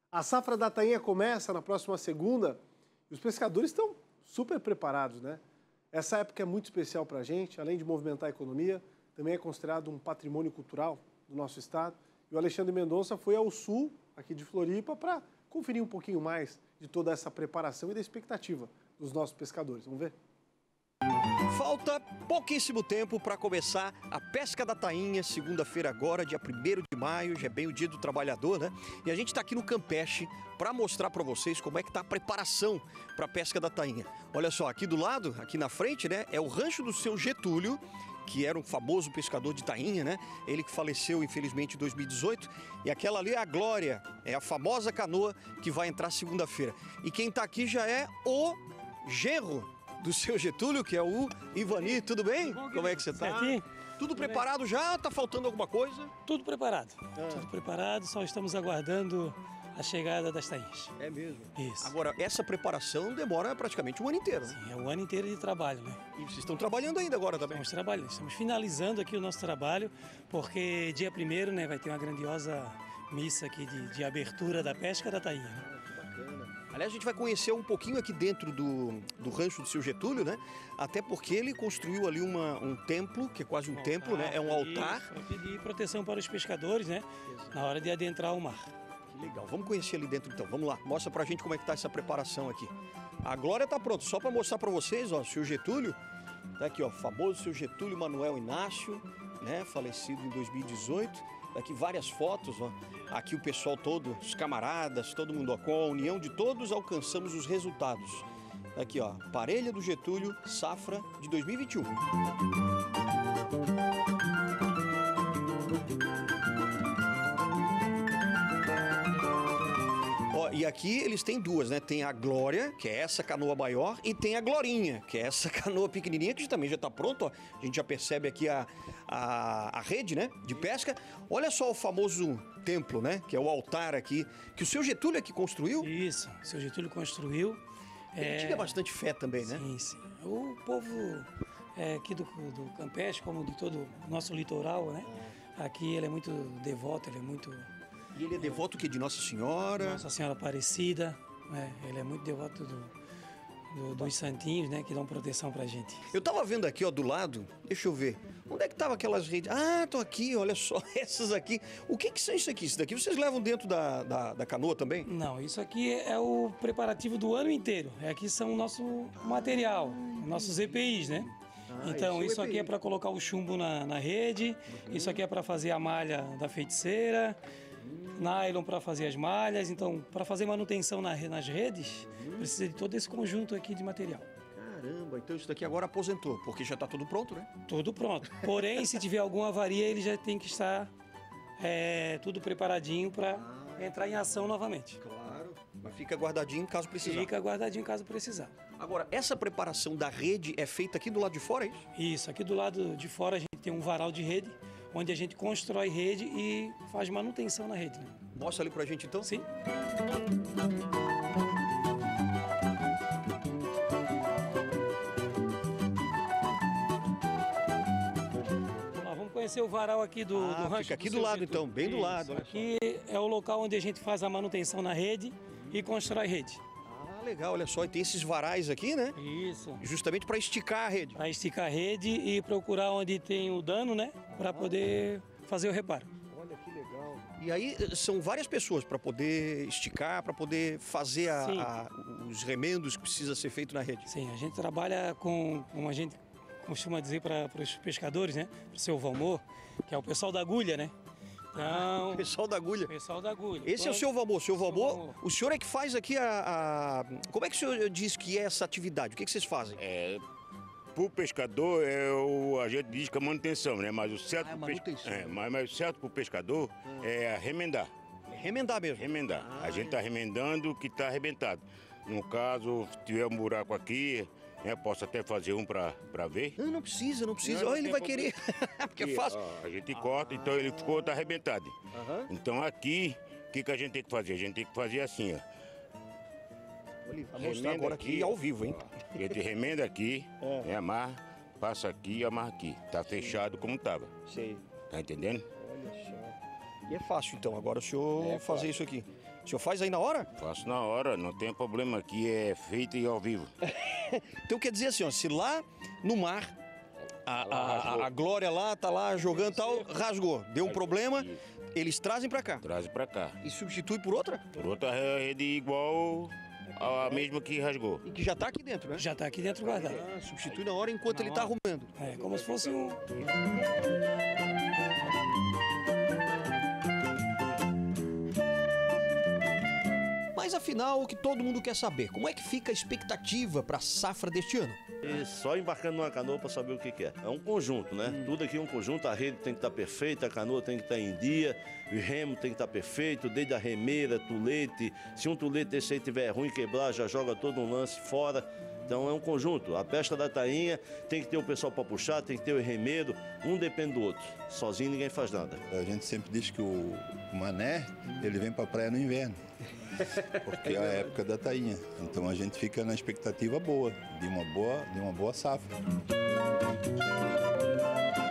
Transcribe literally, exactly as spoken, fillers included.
A safra da tainha começa na próxima segunda e os pescadores estão super preparados, né? Essa época é muito especial para a gente, além de movimentar a economia, também é considerado um patrimônio cultural do nosso estado. E o Alexandre Mendonça foi ao sul, aqui de Floripa, para conferir um pouquinho mais de toda essa preparação e da expectativa dos nossos pescadores. Vamos ver? Falta pouquíssimo tempo para começar a pesca da tainha, segunda-feira agora, dia primeiro de maio, já é bem o dia do trabalhador, né? E a gente está aqui no Campeche para mostrar para vocês como é que está a preparação para a pesca da tainha. Olha só, aqui do lado, aqui na frente, né, é o rancho do seu Getúlio, que era um famoso pescador de tainha, né? Ele que faleceu, infelizmente, em dois mil e dezoito. E aquela ali é a Glória, é a famosa canoa que vai entrar segunda-feira. E quem está aqui já é o genro do seu Getúlio, que é o Ivani. Tudo bem? Bom, como é que você está? Certinho. Tudo preparado já? Tá faltando alguma coisa? Tudo preparado. Ah. Tudo preparado, só estamos aguardando a chegada das tainhas. É mesmo? Isso. Agora, essa preparação demora praticamente um ano inteiro, né? Sim, é o ano inteiro de trabalho, né? E vocês estão trabalhando ainda agora também? Estamos trabalhando, estamos finalizando aqui o nosso trabalho, porque dia primeiro, né, vai ter uma grandiosa missa aqui de, de abertura da pesca da tainha, né? Aliás, a gente vai conhecer um pouquinho aqui dentro do, do rancho do seu Getúlio, né? Até porque ele construiu ali uma, um templo, que é quase um, um templo, altar, né? É um altar. Para pedir proteção para os pescadores, né? Exato. Na hora de adentrar o mar. Que legal. Vamos conhecer ali dentro então. Vamos lá. Mostra pra gente como é que tá essa preparação aqui. A Glória tá pronta. Só para mostrar para vocês, ó, o seu Getúlio. Tá aqui, ó, famoso seu Getúlio Manuel Inácio, né? Falecido em dois mil e dezoito. Aqui várias fotos, ó. Aqui o pessoal todo, os camaradas, todo mundo, ó, com a união de todos alcançamos os resultados. Aqui, ó, Parelha do Getúlio, safra de dois mil e vinte e um. Ó, e aqui eles têm duas, né? Tem a Glória, que é essa canoa maior, e tem a Glorinha, que é essa canoa pequenininha, que também já está pronto, ó. A gente já percebe aqui a, a, a rede, né, de pesca. Olha só o famoso templo, né, que é o altar aqui, que o seu Getúlio aqui construiu. Isso, o seu Getúlio construiu. Ele é... tinha bastante fé também, né? Sim, sim. O povo é, aqui do, do Campeche, como de todo o nosso litoral, né, aqui ele é muito devoto, ele é muito... E ele é devoto que de Nossa Senhora? Nossa Senhora Aparecida, né? Ele é muito devoto do, do, dos santinhos, né? Que dão proteção pra gente. Eu tava vendo aqui, ó, do lado, deixa eu ver, onde é que tava aquelas redes? Ah, tô aqui, olha só, essas aqui. O que que são isso aqui? Isso daqui vocês levam dentro da, da, da canoa também? Não, isso aqui é o preparativo do ano inteiro. Aqui são o nosso material, nossos E P Is, né? Ah, então, isso, isso aqui é para colocar o chumbo na, na rede, uhum. Isso aqui é para fazer a malha da feiticeira, nylon para fazer as malhas. Então, para fazer manutenção na, nas redes, uhum. Precisa de todo esse conjunto aqui de material. Caramba, então isso daqui agora aposentou, porque já está tudo pronto, né? Tudo pronto. Porém, se tiver alguma avaria, ele já tem que estar é, tudo preparadinho para ah. entrar em ação novamente. Claro, mas fica guardadinho caso precisar. Fica guardadinho caso precisar. Agora, essa preparação da rede é feita aqui do lado de fora, é isso? Isso, aqui do lado de fora a gente tem um varal de rede, onde a gente constrói rede e faz manutenção na rede. Né? Mostra ali pra gente então. Sim. Vamos conhecer o varal aqui do, ah, do rancho. Fica aqui do, do lado Getúlio. então, bem Isso. do lado. Aqui é o local onde a gente faz a manutenção na rede e constrói rede. Ah, legal, olha só, e tem esses varais aqui, né? Isso. Justamente para esticar a rede. Para esticar a rede e procurar onde tem o dano, né? Para poder fazer o reparo. Olha que legal. E aí são várias pessoas para poder esticar, para poder fazer a, a, os remendos que precisa ser feito na rede. Sim, a gente trabalha com, como a gente costuma dizer para os pescadores, né? Para o seu Valmor, que é o pessoal da agulha, né? Então, o pessoal da agulha. Pessoal da agulha. Esse é o seu Valmor. Seu Valmor, o senhor é que faz aqui a, a... Como é que o senhor diz que é essa atividade? O que, é que vocês fazem? É, para o pescador, é o, a gente diz que é manutenção, né? Mas o certo ah, é manutenção. É, mas, mas o certo para o pescador ah. é remendar. É remendar mesmo? Remendar. Ah, a gente está é. remendando o que está arrebentado. No caso, se tiver um buraco aqui, é, posso até fazer um para ver. Não, não precisa, não precisa. Olha, ele vai querer. Porque aqui, é fácil. Ó, a gente corta, ah. então ele ficou, tá arrebentado. Uhum. Então aqui, o que, que a gente tem que fazer? A gente tem que fazer assim, ó. Vou mostrar agora aqui, aqui ao vivo, hein? Ó, a gente remenda aqui, é. Né, amarra, passa aqui e amarra aqui. Tá Sim. fechado como tava. Sei. Tá entendendo? Olha só. E é fácil então, agora o senhor é fazer fácil. Isso aqui. O senhor faz aí na hora? Faço na hora, não tem problema, aqui é feito e ao vivo. Então quer dizer assim, ó, se lá no mar a, a, a, a Glória lá tá lá jogando tal, rasgou, deu um problema, eles trazem para cá. Traz para cá. E substitui por outra? Por outra rede igual a mesma que rasgou. E que já tá aqui dentro, né? Já está aqui dentro guardado. Ah, substitui na hora enquanto ele tá arrumando. É como se fosse um... Mas afinal, o que todo mundo quer saber, como é que fica a expectativa para a safra deste ano? E só embarcando numa canoa para saber o que, que é. É um conjunto, né? Hum. Tudo aqui é um conjunto, a rede tem que estar perfeita, a canoa tem que estar em dia, o remo tem que estar perfeito, desde a remeira, tulete. Se um tulete desse aí tiver ruim, quebrar, já joga todo um lance fora. Então é um conjunto. A pesca da tainha tem que ter o pessoal para puxar, tem que ter o remeiro, um depende do outro. Sozinho ninguém faz nada. A gente sempre diz que o mané, ele vem para a praia no inverno. Porque é a época da tainha. Então a gente fica na expectativa boa, de uma boa, de uma boa safra.